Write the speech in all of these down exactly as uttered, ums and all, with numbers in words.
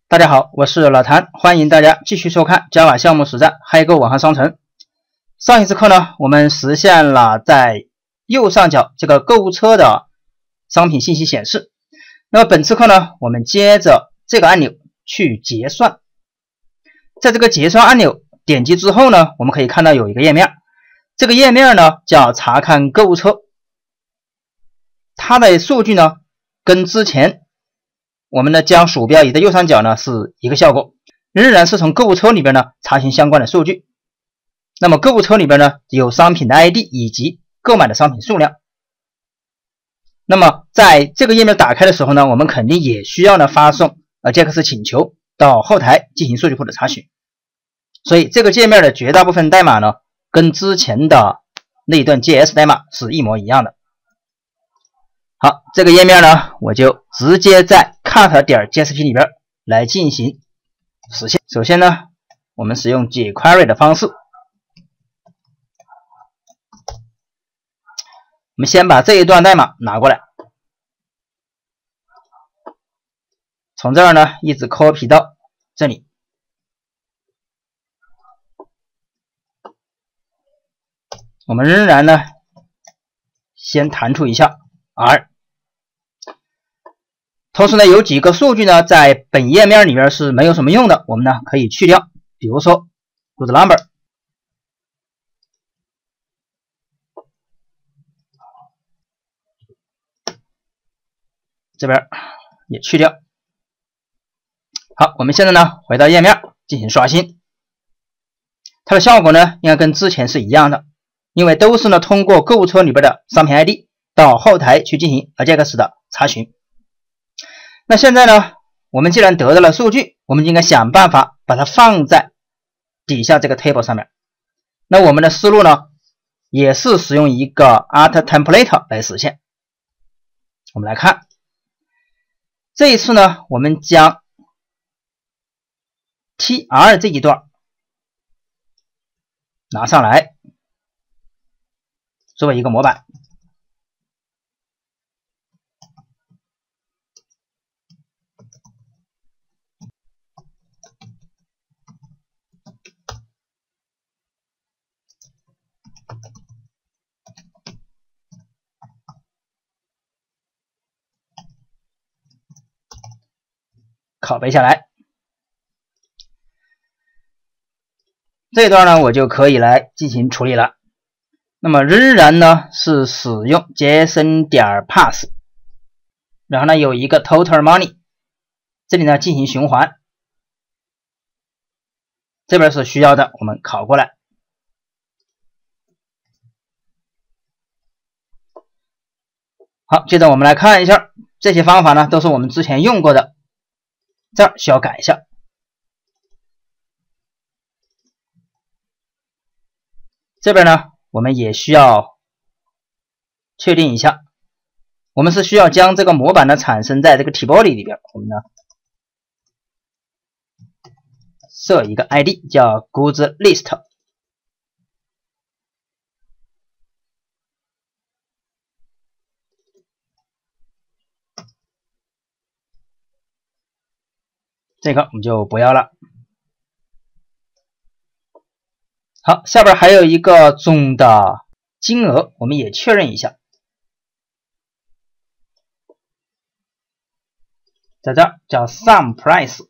大家好，我是老谭，欢迎大家继续收看 Java 项目实战嗨购网上商城。上一次课呢，我们实现了在右上角这个购物车的商品信息显示。那么本次课呢，我们接着这个按钮去结算。在这个结算按钮点击之后呢，我们可以看到有一个页面，这个页面呢叫查看购物车。它的数据呢跟之前我们的将鼠标移到右上角呢是一个效果，仍然是从购物车里边呢查询相关的数据。那么购物车里边呢有商品的 I D 以及购买的商品数量。那么在这个页面打开的时候呢，我们肯定也需要呢发送 Ajax 请求到后台进行数据库的查询。所以这个界面的绝大部分代码呢跟之前的那一段 J S 代码是一模一样的。好，这个页面呢我就直接在 cut 点 .jsp 里边来进行实现。首先呢，我们使用 jQuery 的方式，我们先把这一段代码拿过来，从这儿呢一直 copy 到这里。我们仍然呢先弹出一下 R。同时呢，有几个数据呢，在本页面里面是没有什么用的，我们呢可以去掉，比如说 good number， 这边也去掉。好，我们现在呢回到页面进行刷新，它的效果呢应该跟之前是一样的，因为都是呢通过购物车里边的商品 I D 到后台去进行 Ajax 的查询。那现在呢，我们既然得到了数据，我们应该想办法把它放在底下这个 table 上面。那我们的思路呢，也是使用一个 alt template 来实现。我们来看，这一次呢，我们将 tr 这一段拿上来，作为一个模板。拷贝下来，这段呢我就可以来进行处理了。那么仍然呢是使用 json 点 pass， 然后呢有一个 total money， 这里呢进行循环，这边是需要的，我们拷过来。好，接着我们来看一下，这些方法呢都是我们之前用过的。这儿需要改一下，这边呢我们也需要确定一下，我们是需要将这个模板呢产生在这个 tbody 里边，我们呢设一个 I D 叫 goods list， 这个我们就不要了。好，下边还有一个总的金额，我们也确认一下，在这儿叫 sum price。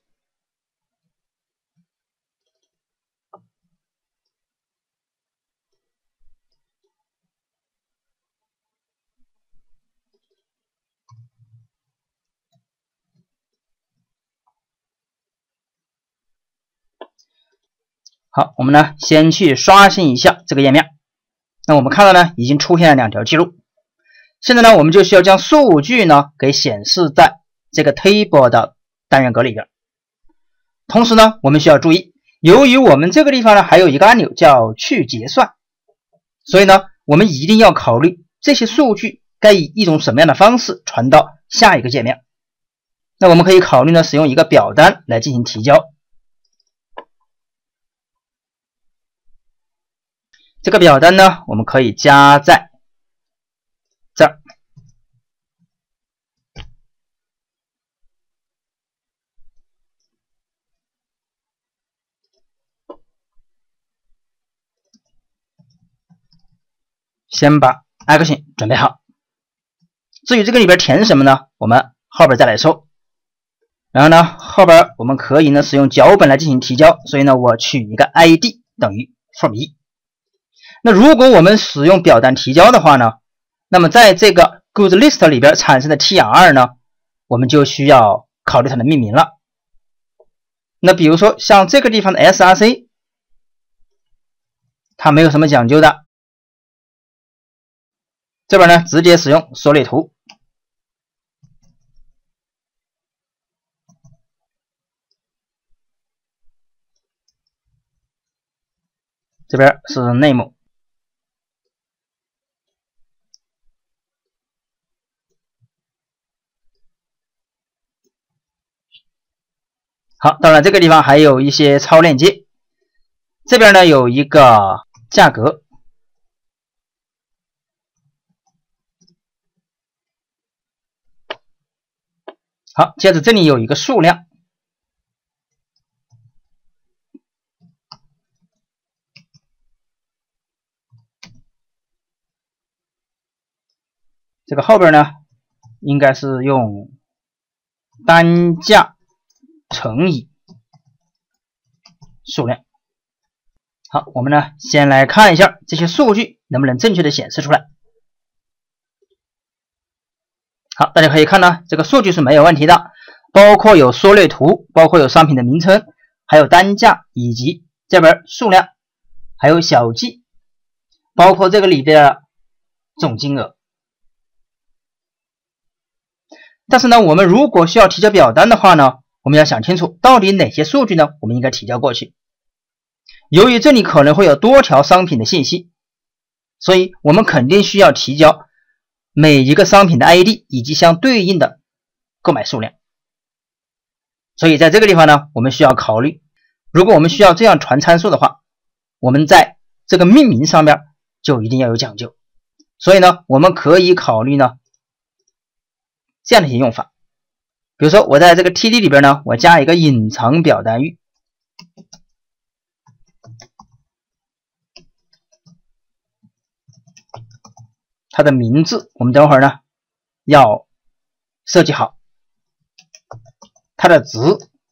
好，我们呢先去刷新一下这个页面。那我们看到呢已经出现了两条记录。现在呢我们就需要将数据呢给显示在这个 table 的单元格里边。同时呢我们需要注意，由于我们这个地方呢还有一个按钮叫去结算，所以呢我们一定要考虑这些数据该以一种什么样的方式传到下一个界面。那我们可以考虑呢使用一个表单来进行提交。这个表单呢我们可以加在这儿。 先把 action 准备好。至于这个里边填什么呢，我们后边再来说。然后呢，后边我们可以呢使用脚本来进行提交，所以呢我取一个 I D 等于 from 一。那如果我们使用表单提交的话呢，那么在这个 goods list 里边产生的 T R 呢，我们就需要考虑它的命名了。那比如说像这个地方的 S R C， 它没有什么讲究的，这边呢直接使用缩略图。这边是 name。 好，当然这个地方还有一些超链接，这边呢有一个价格，好，接着这里有一个数量，这个后边呢应该是用单价乘以数量。好，我们呢先来看一下这些数据能不能正确的显示出来。好，大家可以看呢，这个数据是没有问题的，包括有缩略图，包括有商品的名称，还有单价，以及这边数量，还有小记，包括这个里的总金额。但是呢，我们如果需要提交表单的话呢，我们要想清楚到底哪些数据呢我们应该提交过去。由于这里可能会有多条商品的信息，所以我们肯定需要提交每一个商品的 I D 以及相对应的购买数量。所以在这个地方呢，我们需要考虑，如果我们需要这样传参数的话，我们在这个命名上面就一定要有讲究。所以呢，我们可以考虑呢这样的一些用法。比如说我在这个 T D 里边呢，我加一个隐藏表单域，它的名字我们等会儿呢要设计好，它的值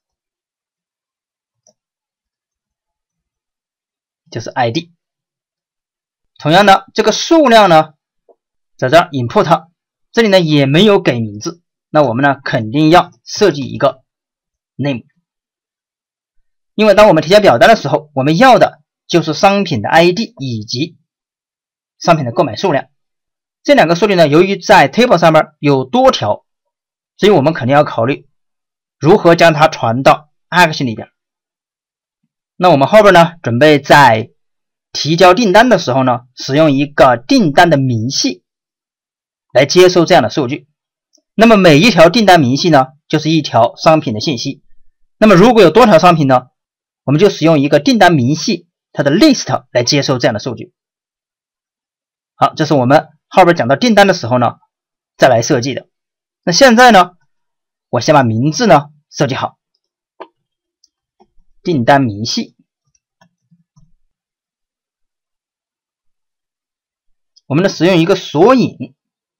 就是 I D。 同样的，这个数量呢在这儿 input， 这里呢也没有给名字，那我们呢肯定要设计一个 name， 因为当我们提交表单的时候，我们要的就是商品的 I D 以及商品的购买数量。这两个数据呢，由于在 table 上面有多条，所以我们肯定要考虑如何将它传到 action 里边。那我们后边呢，准备在提交订单的时候呢，使用一个订单的明细来接收这样的数据。那么每一条订单明细呢，就是一条商品的信息。那么如果有多条商品呢，我们就使用一个订单明细它的 list 来接收这样的数据。好，这是我们后边讲到订单的时候呢再来设计的。那现在呢，我先把名字呢设计好，订单明细，我们呢使用一个索引，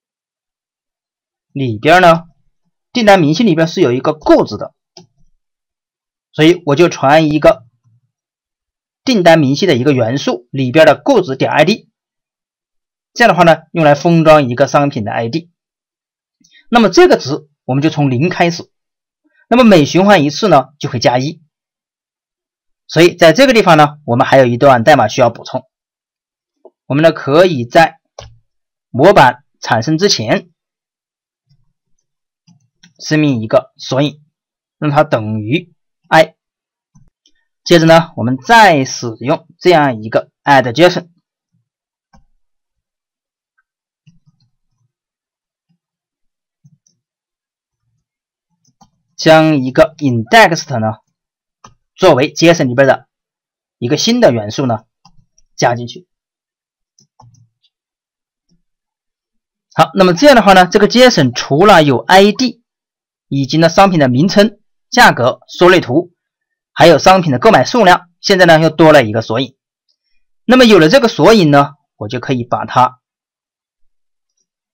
里边呢订单明细里边是有一个 goods 的，所以我就传一个订单明细的一个元素里边的 goods 点 I D， 这样的话呢用来封装一个商品的 I D。 那么这个值我们就从零开始，那么每循环一次呢就会加一，所以在这个地方呢我们还有一段代码需要补充。我们呢可以在模板产生之前声明一个索引，让它等于 i， 接着呢我们再使用这样一个 add JSON， 将一个 index 呢作为 JSON 里边的一个新的元素呢加进去。好，那么这样的话呢，这个 JSON 除了有 I D 以及呢商品的名称、价格、缩略图，还有商品的购买数量，现在呢又多了一个索引。那么有了这个索引呢，我就可以把它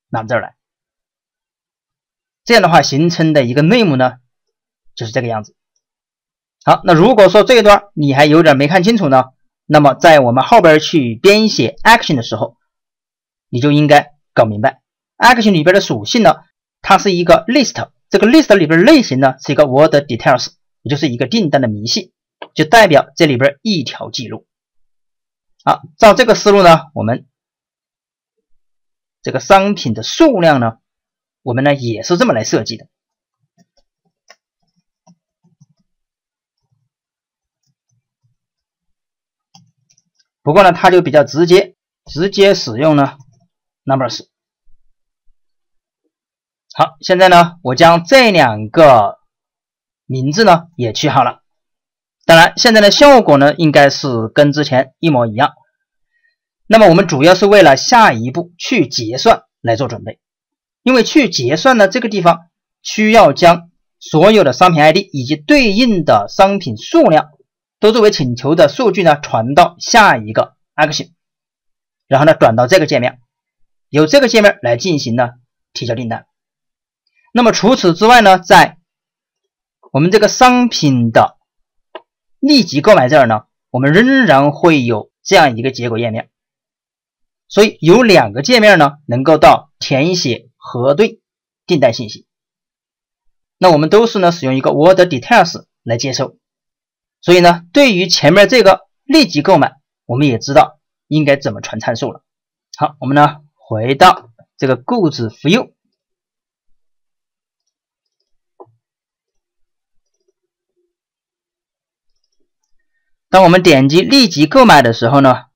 拿到这儿来。这样的话形成的一个内幕呢，就是这个样子。好，那如果说这一段你还有点没看清楚呢，那么在我们后边去编写 action 的时候，你就应该搞明白 action 里边的属性呢，它是一个 list， 这个 list 里边的类型呢是一个 word details， 也就是一个订单的明细，就代表这里边一条记录。好，照这个思路呢，我们这个商品的数量呢，我们呢也是这么来设计的。不过呢，它就比较直接，直接使用呢 numbers。好，现在呢，我将这两个名字呢也取好了。当然，现在的效果呢应该是跟之前一模一样。那么我们主要是为了下一步去结算来做准备，因为去结算呢这个地方需要将所有的商品 I D 以及对应的商品数量都作为请求的数据呢传到下一个 action， 然后呢转到这个界面，由这个界面来进行呢提交订单。那么除此之外呢，在我们这个商品的立即购买这儿呢，我们仍然会有这样一个结果页面。所以有两个界面呢能够到填写核对订单信息。那我们都是呢使用一个 word details 来接收。所以呢，对于前面这个立即购买，我们也知道应该怎么传参数了。好，我们呢回到这个 goods view， 当我们点击立即购买的时候呢，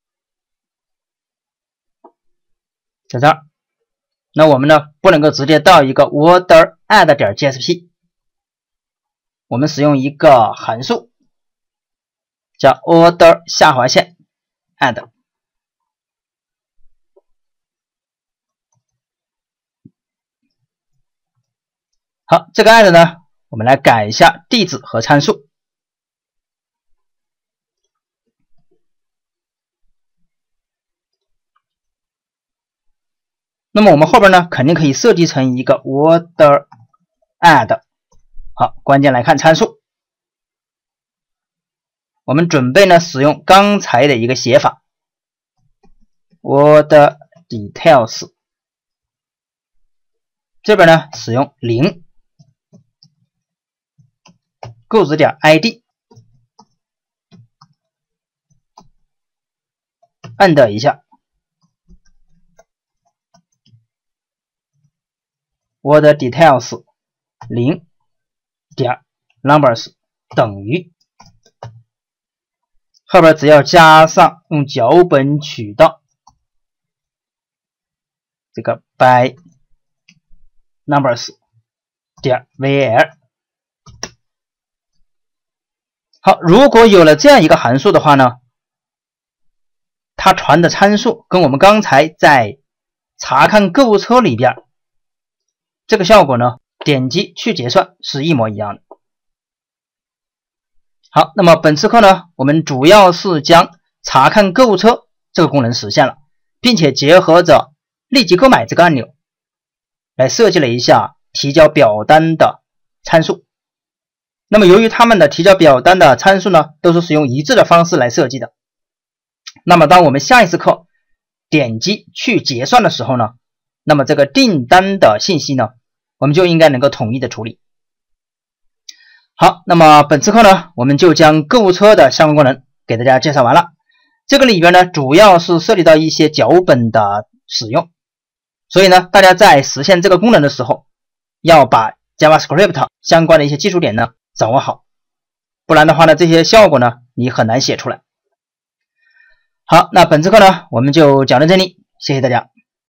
在这儿，那我们呢不能够直接到一个 order add 点 .jsp， 我们使用一个函数叫 order 下划线 add。 好，这个 add 呢，我们来改一下地址和参数。那么我们后边呢肯定可以设计成一个 order add。 好，关键来看参数，我们准备呢使用刚才的一个写法 order details， 这边呢使用零 goods 点 id， enter 一下order details 零点 numbers 等于，后边只要加上用脚本取到这个 by numbers 点 val。 好，如果有了这样一个函数的话呢，它传的参数跟我们刚才在查看购物车里边这个效果呢，点击去结算是一模一样的。好，那么本次课呢，我们主要是将查看购物车这个功能实现了，并且结合着立即购买这个按钮来设计了一下提交表单的参数。那么由于他们的提交表单的参数呢，都是使用一致的方式来设计的，那么当我们下一次课点击去结算的时候呢，那么这个订单的信息呢，我们就应该能够统一的处理。好，那么本次课呢，我们就将购物车的相关功能给大家介绍完了。这个里边呢，主要是涉及到一些脚本的使用，所以呢，大家在实现这个功能的时候，要把 JavaScript 相关的一些基础点呢掌握好，不然的话呢，这些效果呢，你很难写出来。好，那本次课呢，我们就讲到这里，谢谢大家。